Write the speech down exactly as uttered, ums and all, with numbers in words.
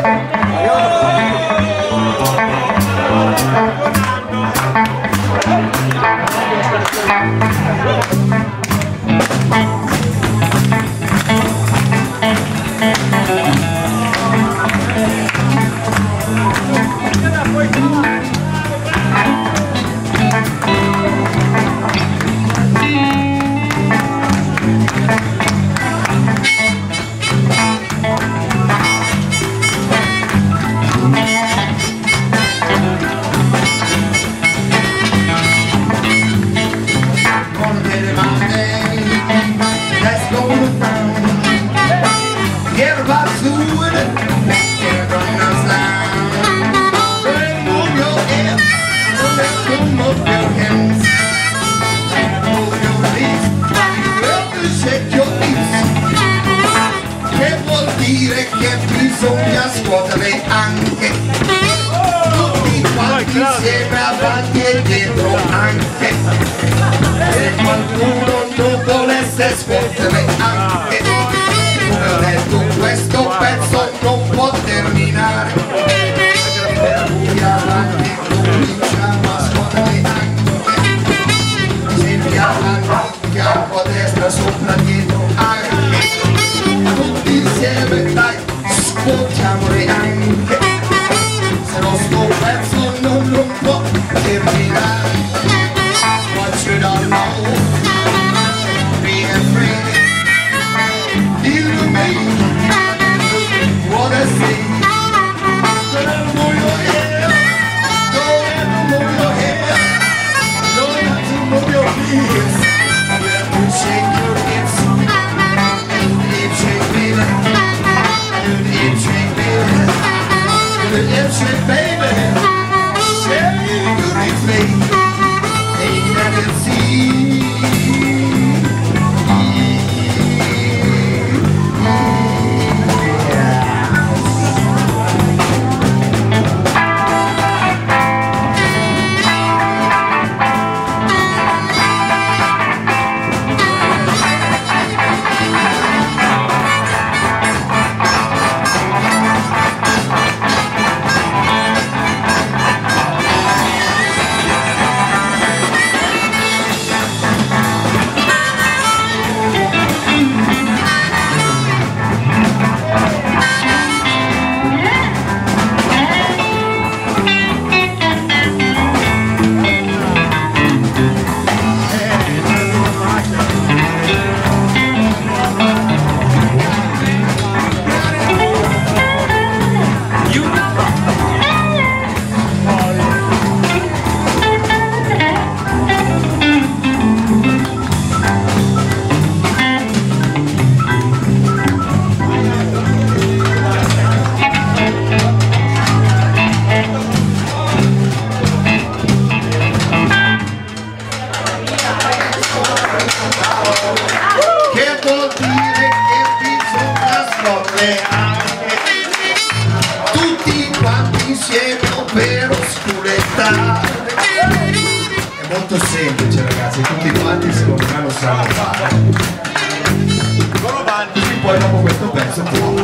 Bisogna scuotere anche tutti quanti insieme, avanti e dietro anche. Se qualcuno non volesse scuotere anche, come ho detto, questo pezzo non può terminare. Per cui avanti cominciamo a scuotere anche. Se piano, fianco a destra, sopra, dietro anche. Tutti insieme, dai, scuotiamole anche, se no sto pezzo non lo può terminare. What you don't know, being free, you me, what I see. Go ahead and move your head, go ahead and move your head, don't have to move your feet. You have to shake your hips, keep shaking it. The hip baby, share you replay, ain't never see. Tutti quanti insieme per sculettare. È molto semplice, ragazzi, tutti quanti secondo me lo sanno fare. Così poi dopo questo pezzo può